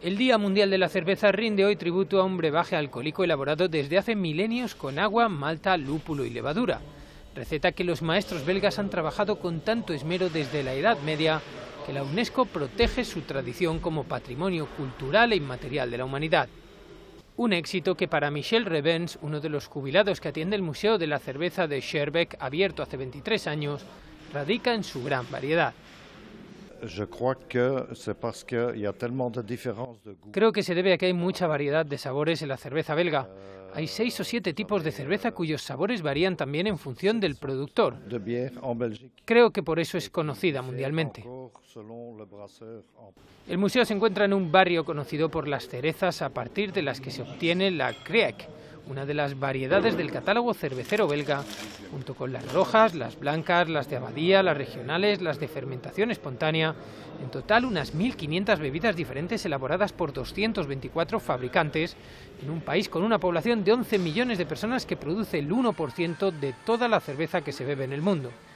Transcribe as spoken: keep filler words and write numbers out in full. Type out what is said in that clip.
El Día Mundial de la Cerveza rinde hoy tributo a un brebaje alcohólico elaborado desde hace milenios con agua, malta, lúpulo y levadura. Receta que los maestros belgas han trabajado con tanto esmero desde la Edad Media que la UNESCO protege su tradición como patrimonio cultural e inmaterial de la humanidad. Un éxito que para Michel Revens, uno de los jubilados que atiende el Museo de la Cerveza de Schaerbeek, abierto hace veintitrés años, radica en su gran variedad. Creo que se debe a que hay mucha variedad de sabores en la cerveza belga. Hay seis o siete tipos de cerveza cuyos sabores varían también en función del productor. Creo que por eso es conocida mundialmente. El museo se encuentra en un barrio conocido por las cerezas a partir de las que se obtiene la Kriek, una de las variedades del catálogo cervecero belga, junto con las rojas, las blancas, las de abadía, las regionales, las de fermentación espontánea, en total unas mil quinientas bebidas diferentes elaboradas por doscientos veinticuatro fabricantes, en un país con una población de once millones de personas que produce el uno por ciento de toda la cerveza que se bebe en el mundo.